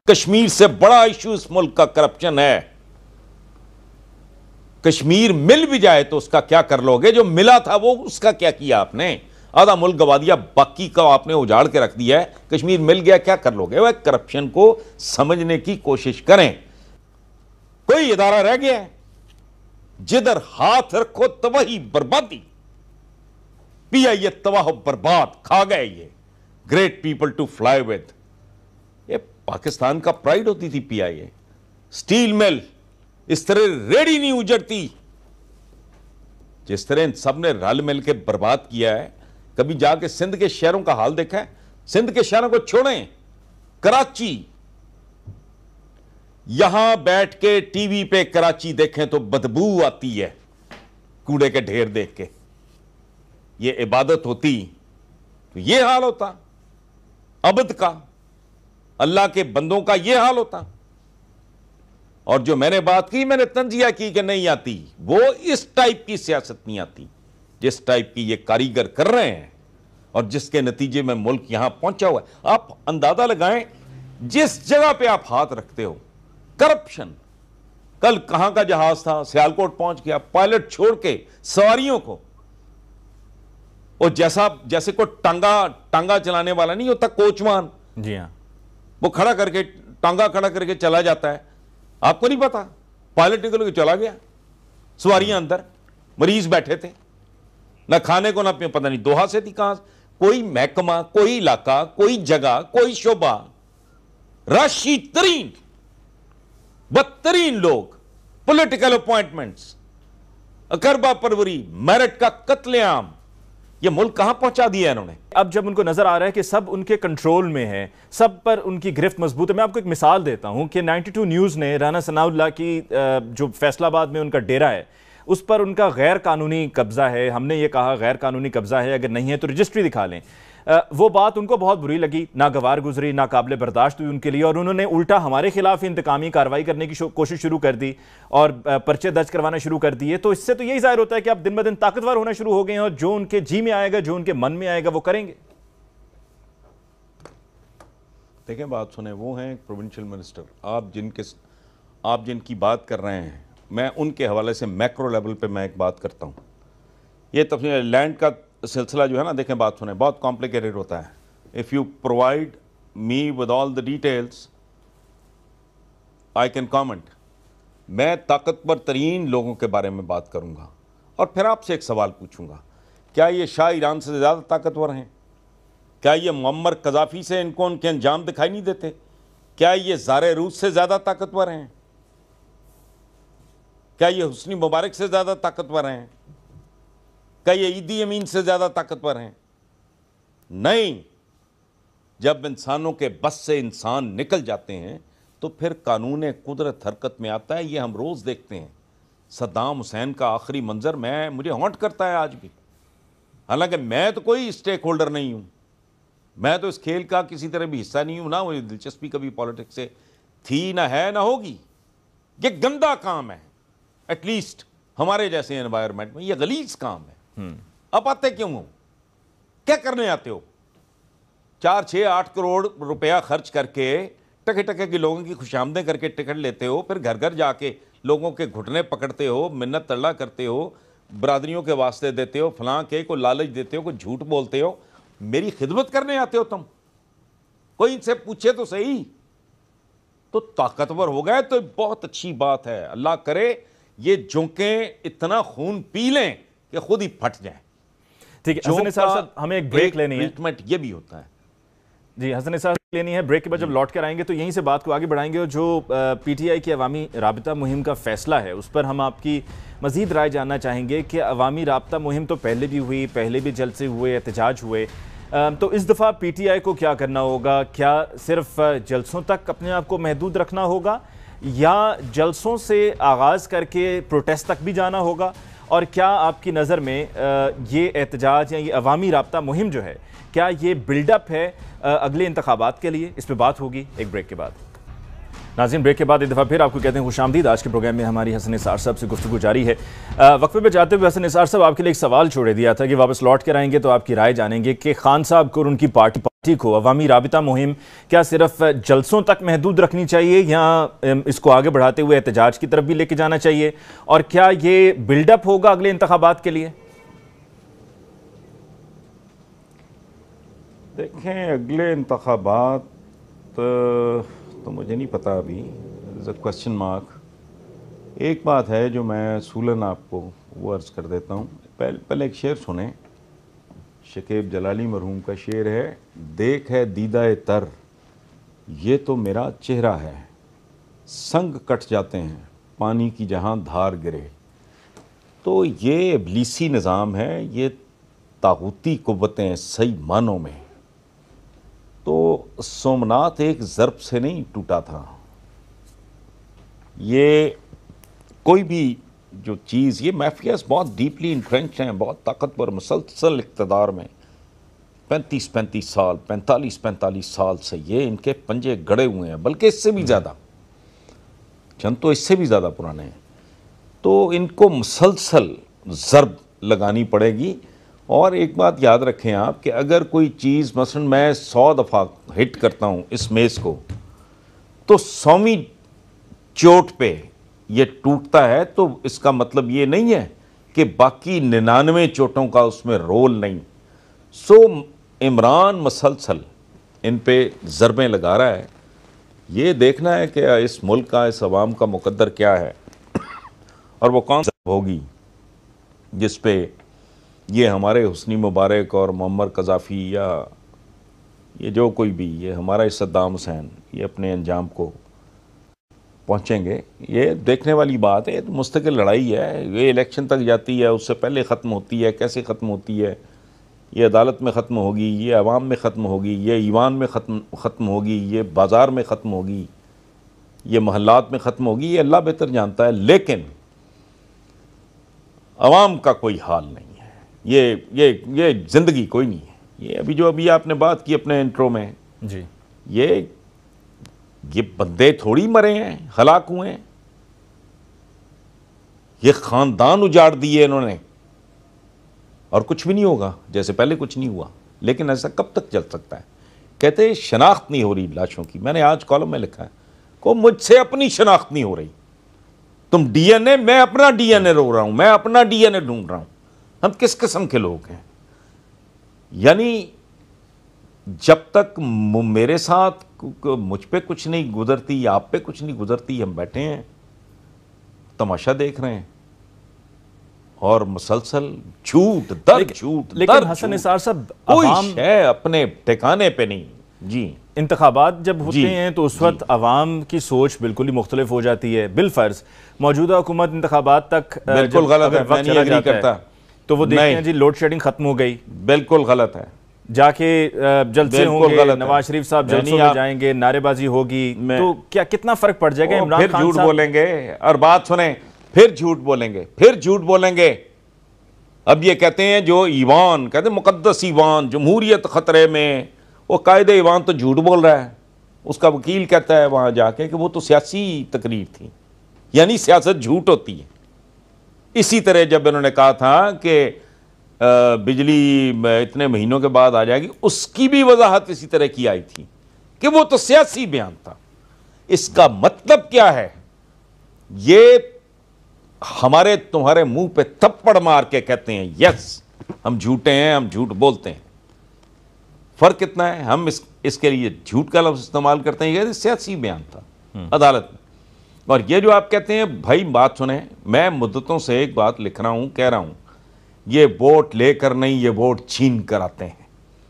کشمیر سے بڑا ایشو اس ملک کا کرپشن ہے. کشمیر مل بھی جائے تو اس کا کیا کر لو گے؟ جو ملا تھا وہ اس کا کیا کیا آپ نے؟ آدھا ملک گوا دیا، باقی کا آپ نے اجاڑ کے رکھ دیا ہے. کشمیر مل گیا، کیا کر لو گے؟ وہ کرپشن کو سمجھنے کی کوشش کریں. کوئی ادارہ رہ گیا ہے جدھر ہاتھ رکھو تو وہی بربادی. پی آئی اے تباہ و برباد، کھا گئے یہ great people to fly with. یہ پاکستان کا پرائیڈ ہوتی تھی پی آئی اے. سٹیل مل اس طرح ریڑی نہیں اجڑتی جس طرح ان سب نے رل مل کے برباد کیا ہے. کبھی جا کے سندھ کے شہروں کا حال دیکھا ہے؟ سندھ کے شہروں کو چھوڑیں، کراچی، یہاں بیٹھ کے ٹی وی پہ کراچی دیکھیں تو بدبو آتی ہے کوڑے کے ڈھیر دیکھ کے. یہ عبادت ہوتی تو یہ حال ہوتا؟ عبد کا، اللہ کے بندوں کا یہ حال ہوتا؟ اور جو میں نے بات کی، میں نے تنزیہ کی کہ نہیں آتی، وہ اس ٹائپ کی سیاست نہیں آتی جس ٹائپ کی یہ کاریگر کر رہے ہیں اور جس کے نتیجے میں ملک یہاں پہنچا ہوا ہے. آپ اندازہ لگائیں جس جگہ پہ آپ ہاتھ رکھتے ہو کرپشن. کل کہاں کا جہاز تھا، سیالکوٹ پہنچ گیا، پائلٹ چھوڑ کے سواریوں کو، اور جیسے کوئی ٹانگا چلانے والا نہیں ہوتا، کوچمان، جی ہاں، وہ ٹانگا کھڑا کر کے چلا جاتا ہے. آپ کو نہیں پتا، پائلٹ نکل کے چلا گیا، سواریاں اندر، مریض بیٹھے تھے، نہ کھانے کو نہ پتہ نہیں دوحہ سے تھی کہاں. کوئی محکمہ، کوئی علاقہ، کوئی جگہ، کوئی شعبہ، راشی ترین بدترین لوگ، پولیٹیکل اپوائنٹمنٹس، اکربا پروری، میرٹ کا قتل عام، یہ ملک کہاں پہنچا دیا انہوں نے. اب جب ان کو نظر آ رہا ہے کہ سب ان کے کنٹرول میں ہے، سب پر ان کی گرفت مضبوط ہے. میں آپ کو ایک مثال دیتا ہوں کہ 92 نیوز نے رانا ثناء اللہ کی جو فیصل آباد میں ان کا ڈیرہ ہے اس پر ان کا غیر قانونی قبضہ ہے. ہم نے یہ کہا غیر قانونی قبضہ ہے، اگر نہیں ہے تو رجسٹری دکھا لیں. وہ بات ان کو بہت بری لگی، ناگوار گزری، ناقابل برداشت ہوئی ان کے لیے، اور انہوں نے الٹا ہمارے خلاف انتقامی کارروائی کرنے کی کوشش شروع کر دی اور پرچے درج کروانا شروع کر دیے. تو اس سے تو یہی ظاہر ہوتا ہے کہ آپ دن بدن طاقتور ہونا شروع ہو گئے ہیں اور جو ان کے جی میں آئے گا، جو ان کے من میں آئے گا، وہ کریں گے. دیکھیں بات سنیں، وہ ہیں پروونشل منسٹر، آپ جن کی بات کر رہے ہیں، میں ان کے حوالے سے میکرو لیول پہ میں ایک بات کرتا ہوں. یہ تفصیل لینڈ کا سلسلہ جو ہے نا، دیکھیں بات سنیں، بہت کمپلیکیٹڈ ہوتا ہے. If you provide me with all the details I can comment. میں طاقتور ترین لوگوں کے بارے میں بات کروں گا اور پھر آپ سے ایک سوال پوچھوں گا، کیا یہ شاہ ایران سے زیادہ طاقتور ہیں؟ کیا یہ معمر قذافی سے ان کو ان کے انجام دکھائی نہیں دیتے؟ کیا یہ زار روس سے زیادہ طاقتور ہیں؟ کیا یہ حسنی مبارک سے زیادہ طاقتور ہیں؟ کیا یہ عیدی امین سے زیادہ طاقتور ہیں؟ نہیں. جب انسانوں کے بس سے انسان نکل جاتے ہیں تو پھر قانون قدرت حرکت میں آتا ہے. یہ ہم روز دیکھتے ہیں. صدام حسین کا آخری منظر مجھے ہانٹ کرتا ہے آج بھی. حالانکہ میں تو کوئی اسٹیک ہولڈر نہیں ہوں، میں تو اس کھیل کا کسی طرح بھی حصہ نہیں ہوں، نہ مجھے دلچسپی کبھی پالیٹکس سے تھی، نہ ہے، نہ ہوگی. یہ گندا کام ہے، ایٹ لیسٹ ہمارے جیسے انوائرمنٹ میں یہ غلیظ کام ہے. اب آتے کیوں ہو؟ کیا کرنے آتے ہو؟ 4, 6, 8 کروڑ روپیہ خرچ کر کے ٹکے کے لوگوں کی خوشامدیں کر کے ٹکٹ لیتے ہو، پھر گھر گھر جا کے لوگوں کے گھٹنے پکڑتے ہو، منت ترلا کرتے ہو، برادریوں کے واسطے دیتے ہو، فلاں کے کو لالچ دیتے ہو، کوئی جھوٹ بولتے ہو. میری خدمت کرنے آتے ہو تم؟ کوئی ان سے پوچھے تو صحیح. تو طاقتور ہو گئے تو بہت اچھی بات ہے. اللہ کرے یہ جونکیں اتنا خون پی لیں کہ خود ہی پھٹ جائیں. ٹھیک ہے حسن نثار صاحب، ہمیں ایک بریک لینی ہے. ٹریٹمنٹ یہ بھی ہوتا ہے. جی حسن نثار لینی ہے. بریک کے بعد جب لوٹ کر آئیں گے تو یہیں سے بات کو آگے بڑھائیں گے. اور جو پی ٹی آئی کی عوامی رابطہ مہم کا فیصلہ ہے اس پر ہم آپ کی مزید رائے جاننا چاہیں گے کہ عوامی رابطہ مہم تو پہلے بھی ہوئی، پہلے بھی جلسے ہوئے، احتجاج ہوئے، تو اس دفعہ پی ٹی آئی کو کیا کرنا ہوگا؟ کیا صرف جلسوں تک اپنے آپ کو محدود رکھنا ہوگا یا جلسوں سے آغاز کر کے پروٹیسٹ تک بھی جانا ہوگا؟ اور کیا آپ کی نظر میں یہ احتجاج یا یہ عوامی رابطہ مہم جو ہے کیا یہ بلڈ اپ ہے اگلے انتخابات کے لیے؟ اس پہ بات ہوگی ایک بریک کے بعد. ناظرین بریک کے بعد ایک دفعہ پھر آپ کو کہتے ہیں خوش آمدید. آج کے پروگرام میں ہماری حسن نثار صاحب سے گفتگو جاری ہے. وقفے پہ جاتے ہوئے حسن نثار صاحب آپ کے لیے ایک سوال چھوڑے دیا تھا کہ واپس لوٹ کر آئیں گے تو آپ کی رائے جانیں گے کہ خان صاحب کو اور ان کی پارٹی ٹھیک ہو، عوامی رابطہ مہم کیا صرف جلسوں تک محدود رکھنی چاہیے یا اس کو آگے بڑھاتے ہوئے احتجاج کی طرف بھی لے کے جانا چاہیے؟ اور کیا یہ بلڈ اپ ہوگا اگلے انتخابات کے لیے؟ دیکھیں اگلے انتخابات تو مجھے نہیں پتا ابھی، کوشچن مارک۔ ایک بات ہے جو میں اصولاً آپ کو وہ عرض کر دیتا ہوں، پہلے ایک شعر سنیں، شکیب جلالی مرحوم کا شعر ہے، دیکھ ہے دیدہ تر یہ تو میرا چہرہ ہے، سنگ کٹ جاتے ہیں پانی کی جہاں دھار گرے۔ تو یہ ابلیسی نظام ہے، یہ طاغوتی قوتیں صحیح معنوں میں۔ تو سومناتھ ایک ضرب سے نہیں ٹوٹا تھا، یہ کوئی بھی جو چیز، یہ مافیاز بہت ڈیپلی انٹرنچ ہیں، بہت طاقتور مسلسل اقتدار میں 35 سال 45 سال سے یہ ان کے پنجے گڑے ہوئے ہیں، بلکہ اس سے بھی زیادہ، چند تو اس سے بھی زیادہ پرانے ہیں۔ تو ان کو مسلسل ضرب لگانی پڑے گی۔ اور ایک بات یاد رکھیں آپ کہ اگر کوئی چیز مثلا میں 100 دفعہ ہٹ کرتا ہوں اس میز کو، تو 100ویں چوٹ پہ یہ ٹوٹتا ہے، تو اس کا مطلب یہ نہیں ہے کہ باقی 99 چوٹوں کا اس میں رول نہیں۔ عمران مسلسل ان پہ ضربیں لگا رہا ہے، یہ دیکھنا ہے کہ اس ملک کا، اس عوام کا مقدر کیا ہے اور وہ کون ضرب ہوگی جس پہ یہ ہمارے حسنی مبارک اور معمر قذافی یا یہ جو کوئی بھی، یہ ہمارا صدام حسین، یہ اپنے انجام کو پہنچیں گے۔ یہ دیکھنے والی بات ہے، یہ مستقل لڑائی ہے، یہ الیکشن تک جاتی ہے، اس سے پہلے ختم ہوتی ہے، کیسے ختم ہوتی ہے، یہ عدالت میں ختم ہوگی، یہ عوام میں ختم ہوگی، یہ ایوان میں ختم ہوگی، یہ بازار میں ختم ہوگی، یہ محلات میں ختم ہوگی، یہ اللہ بہتر جانتا ہے، لیکن عوام کا کوئی حال نہیں ہے، یہ زندگی کوئی نہیں ہے۔ یہ ابھی آپ نے بات کی اپنے انٹرو میں، جی، یہ بندے تھوڑی مرے ہیں، ہلاک ہوئے ہیں، یہ خاندان اجاڑ دیے انہوں نے، اور کچھ بھی نہیں ہوگا، جیسے پہلے کچھ نہیں ہوا۔ لیکن ایسا کب تک چل سکتا ہے؟ کہتے ہیں شناخت نہیں ہو رہی لاشوں کی۔ میں نے آج کالم میں لکھا ہے کہ مجھ سے اپنی شناخت نہیں ہو رہی، تم ڈی این اے، میں اپنا ڈی این اے رو رہا ہوں، میں اپنا ڈی این اے ڈھونڈ رہا ہوں۔ ہم کس قسم کے لوگ ہیں؟ یعنی جب تک میرے ساتھ مجھ پہ کچھ نہیں گزرتی، آپ پہ کچھ نہیں گزرتی، ہم بیٹھے ہیں تماشا دیکھ رہے ہیں، اور مسلسل جھوٹ در جھوٹ، لیکن حسن نثار صاحب، کوئی شے اپنے ٹھکانے پہ نہیں۔ جی، انتخابات جب ہوتے ہیں تو اس وقت عوام کی سوچ بالکل ہی مختلف ہو جاتی ہے۔ بالفرض موجودہ حکومت انتخابات تک بالکل غلط ہے، میں نہیں ایگری کرتا، تو وہ دیکھتے ہیں جی لوڈ شیڈنگ ختم ہو گئی، بالکل غلط ہے، جا کے جلسے ہوں گے، نواز شریف صاحب جلسوں میں جائیں گے، نعرے بازی ہوگی، تو کیا کتنا فرق پڑ جائے گا؟ عمران پھر خان جھوٹ صاحب بولیں گے، اور بات سنیں، پھر جھوٹ بولیں گے، پھر جھوٹ بولیں گے۔ اب یہ کہتے ہیں جو ایوان، کہتے ہیں مقدس ایوان، جمہوریت خطرے میں، وہ قائد ایوان تو جھوٹ بول رہا ہے، اس کا وکیل کہتا ہے وہاں جا کے کہ وہ تو سیاسی تقریر تھی، یعنی سیاست جھوٹ ہوتی ہے۔ اسی طرح جب انہوں نے کہا تھا کہ بجلی اتنے مہینوں کے بعد آ جائے گی، اس کی بھی وضاحت اسی طرح کی آئی تھی کہ وہ تو سیاسی بیان تھا۔ اس کا مطلب کیا ہے؟ یہ ہمارے تمہارے منہ پہ تھپڑ مار کے کہتے ہیں یس ہم جھوٹے ہیں، ہم جھوٹ بولتے ہیں۔ فرق کتنا ہے؟ ہم اس کے لیے جھوٹ کا لفظ استعمال کرتے ہیں، یہ سیاسی بیان تھا عدالت میں۔ اور یہ جو آپ کہتے ہیں، بھائی بات سنیں، میں مدتوں سے ایک بات لکھ رہا ہوں، کہہ رہا ہوں، یہ ووٹ لے کر نہیں، یہ ووٹ چھین کر آتے ہیں۔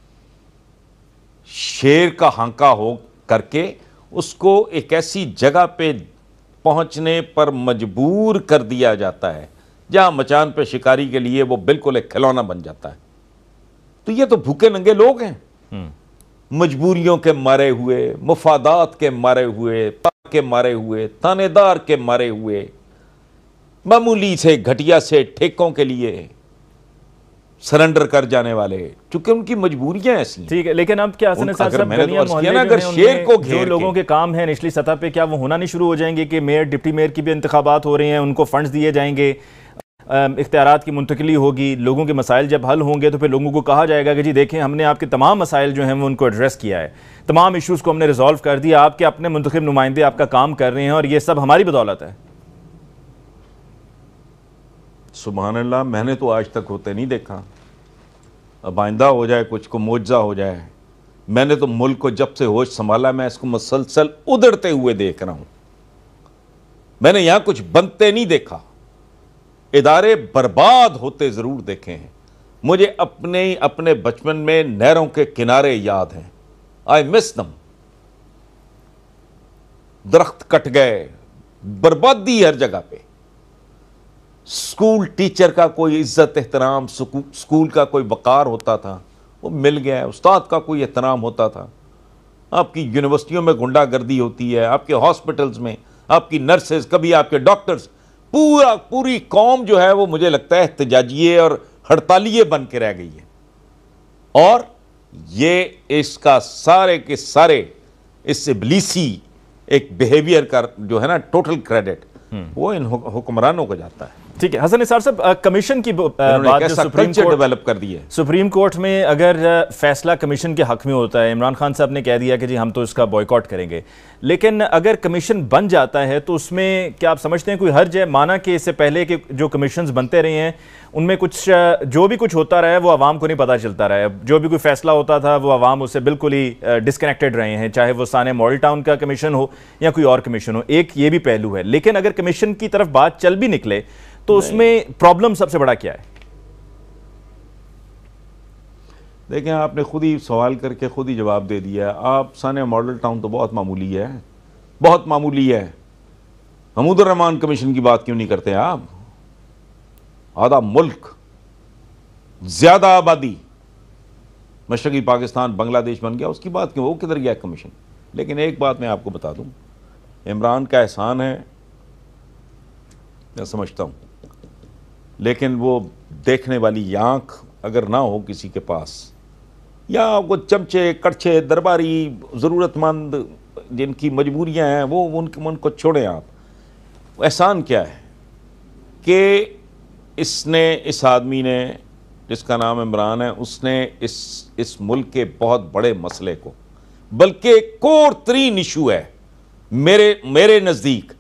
شیر کا ہانکا ہو کر کے اس کو ایک ایسی جگہ پہ پہنچنے پر مجبور کر دیا جاتا ہے جہاں مچان پہ شکاری کے لیے وہ بالکل ایک کھلونا بن جاتا ہے۔ تو یہ تو بھوکے ننگے لوگ ہیں، مجبوریوں کے مارے ہوئے، مفادات کے مارے ہوئے، کے مارے ہوئے، تانے دار کے مارے ہوئے، معمولی سے گھٹیا سے ٹھیکوں کے لیے سرنڈر کر جانے والے، چونکہ ان کی مجبوریاں ایسی ہیں۔ ٹھیک ہے، لیکن اب کیا حسن نثار صاحب گلیاں محلے جو لوگوں کے کام ہیں نچلی سطح پہ، کیا وہ ہونا نہیں شروع ہو جائیں گے کہ میئر ڈپٹی میئر کی بھی انتخابات ہو رہے ہیں، ان کو فنڈز دیے جائیں گے، اختیارات کی منتقلی ہوگی، لوگوں کے مسائل جب حل ہوں گے تو پھر لوگوں کو کہا جائے گا کہ جی دیکھیں ہم نے آپ کے تمام مسائل جو ہیں وہ ان کو ایڈریس کیا ہے، تمام ایشوز کو ہم نے ریزالو کر دیا، آپ کے اپنے منتخب نمائندے آپ کا کام کر رہے ہیں اور یہ سب ہماری بدولت ہے۔ سبحان اللہ، میں نے تو آج تک ہوتے نہیں دیکھا، اب آئندہ ہو جائے کچھ کو معجزہ ہو جائے۔ میں نے تو ملک کو جب سے ہوش سنبھالا میں اس کو مسلسل ادھڑتے ہوئے دیکھ رہا ہوں، میں نے یہاں کچھ بنتے نہیں دیکھا، ادارے برباد ہوتے ضرور دیکھے ہیں۔ مجھے اپنے بچپن میں نہروں کے کنارے یاد ہیں، آئی مس دم، درخت کٹ گئے، بربادی ہر جگہ پہ، سکول ٹیچر کا کوئی عزت احترام، سکول کا کوئی وقار ہوتا تھا وہ مل گیا ہے، استاد کا کوئی احترام ہوتا تھا۔ آپ کی یونیورسٹیوں میں غنڈہ گردی ہوتی ہے، آپ کے ہاسپٹلز میں آپ کی نرسز، کبھی آپ کے ڈاکٹرز، پوری قوم جو ہے وہ مجھے لگتا ہے احتجاجیے اور ہڑتالیے بن کے رہ گئی ہے، اور یہ اس کا سارے کے سارے اس ابلیسی ایک بیہیویئر کا جو ہے نا ٹوٹل کریڈٹ وہ ان حکمرانوں کو جاتا ہے۔ ٹھیک ہے حسن نثار صاحب، کمیشن کی بات جو ڈیولپ کر دی ہے، سپریم کورٹ میں اگر فیصلہ کمیشن کے حق میں ہوتا ہے، عمران خان صاحب نے کہہ دیا کہ جی ہم تو اس کا بوائیکاٹ کریں گے، لیکن اگر کمیشن بن جاتا ہے تو اس میں کیا آپ سمجھتے ہیں کوئی حرج ہے؟ مانا کہ اس سے پہلے کہ جو کمیشنز بنتے رہے ہیں ان میں کچھ جو بھی کچھ ہوتا رہا ہے وہ عوام کو نہیں پتہ چلتا رہا ہے، جو بھی کوئی فیصلہ ہوتا تھا وہ عوام اس سے بالکل ہی ڈسکنیکٹڈ رہے ہیں، چاہے وہ سانحہ ماڈل ٹاؤن کا کمیشن ہو یا کوئی اور کمیشن ہو، ایک یہ بھی پہلو ہے۔ لیکن اگر کمیشن کی طرف بات چل بھی نکلے تو اس میں پرابلم سب سے بڑا کیا ہے؟ دیکھیں آپ نے خود ہی سوال کر کے خود ہی جواب دے دیا، آپ سانحہ ماڈل ٹاؤن تو بہت معمولی ہے، بہت معمولی ہے، محمود الرحمان کمیشن کی بات کیوں نہیں کرتے آپ؟ آدھا ملک، زیادہ آبادی، مشرقی پاکستان بنگلہ دیش بن گیا، اس کی بات کیوں؟ وہ کدھر گیا کمیشن؟ لیکن ایک بات میں آپ کو بتا دوں، عمران کا احسان ہے میں سمجھتا ہوں، لیکن وہ دیکھنے والی آنکھ اگر نہ ہو کسی کے پاس، یا وہ چمچے کڑچے درباری ضرورت مند جن کی مجبوریاں ہیں وہ ان کو چھوڑیں آپ، احسان کیا ہے کہ اس آدمی نے جس کا نام عمران ہے، اس نے اس ملک کے بہت بڑے مسئلے کو، بلکہ کور ترین ایشو ہے میرے نزدیک،